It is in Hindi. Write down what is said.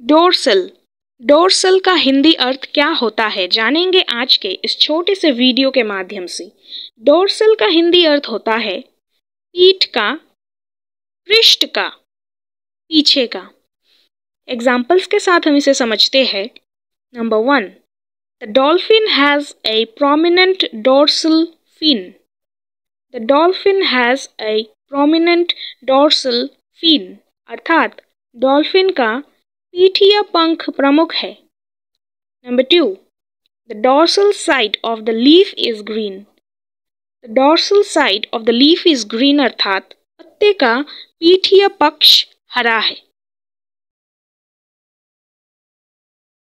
डोर्सल। डोर्सल का हिंदी अर्थ क्या होता है जानेंगे आज के इस छोटे से वीडियो के माध्यम से। डोर्सल का हिंदी अर्थ होता है पीठ का, पृष्ठ का, पीछे का। एग्जाम्पल्स के साथ हम इसे समझते हैं। Number 1, the dolphin has a prominent dorsal fin. The dolphin has a prominent dorsal fin अर्थात डॉल्फिन का पीठीय पंख प्रमुख है। Number 2, the dorsal side of the leaf is green. The dorsal side of the leaf is green अर्थात पत्ते का पीठीय पक्ष हरा है।